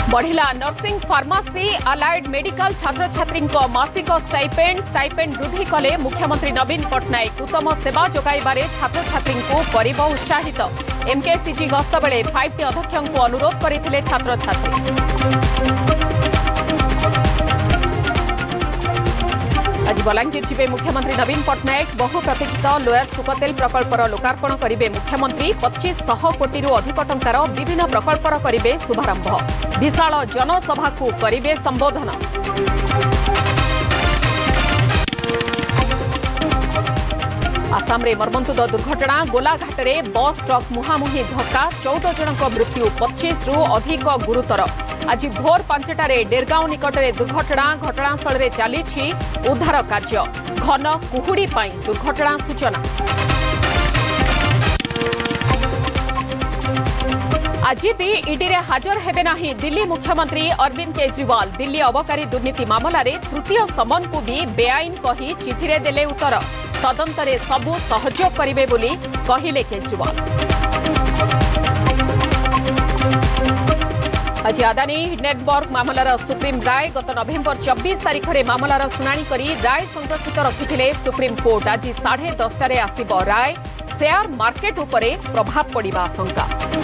बढ़िला nursing pharmacy allied medical छात्र छात्री मासिक स्टाइपेंड वृद्धि कले मुख्यमंत्री नवीन पट्टनायक उत्तम सेवा जोगाइबारे छात्र छात्री परिब उत्साहित एमकेसीजी गस्त बेले 5टी अध्यक्ष को अनुरोध करते छात्र छात्री। आज बलांगीर जीवे मुख्यमंत्री नवीन पट्टनायक बहु प्रतीक्षित लोयर सुकतेल प्रकल्पर लोकार्पण करेंगे मुख्यमंत्री 2500 कोटी अधिक टंकार विभिन्न प्रकल्पर करेंगे शुभारंभ विशाल जनसभा को करेंगे संबोधन। आसाम रे मर्मन्तुद दुर्घटना गोलाघाट रे बस ट्रक मुहांमुही धक्का 14 जनक मृत्यु 25 रु अधिक गुरुतर। आज भोर 5टारे डेरगांव निकट में दुर्घटना घटनास्थल में चली उद्धार कार्य घन कुहुड़ी दुर्घटना सूचना। आज भी ईडी रे हाजर हेबे नाही दिल्ली मुख्यमंत्री अरविंद केजरीवाल दिल्ली अबकारी दुर्नीति मामला रे तृतीय समन को भी बेआईन कही चिठी रे देले उत्तर तदंतरे सबु सहयोग करिवे बोली कहिले केजरीवाल। आज अदानी नेटवर्क मामलार सुप्रीम राय गत नवेम्बर 24 तारिख में मामलार शुणाणी करी राय संरक्षित रखिथिले सुप्रीम कोर्ट। आज 10:30 आसिब राय शेयर मार्केट उपरे प्रभाव पड़िबा आशंका।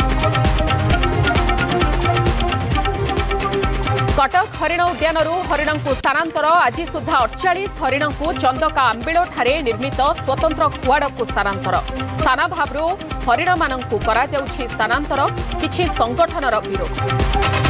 कटक हरिण उद्यान हरिण को स्थानांतर आज सुधा 48 हरिण को चंदका आंबिल ठारे निर्मित स्वतंत्र कुआड़ को स्थानांतर स्थानाभाव हरिण मानू स्थानांतर किछि संगठनर विरोध।